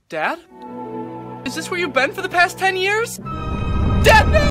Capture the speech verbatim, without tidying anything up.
Dad? Is this where you've been for the past ten years? Dad, no!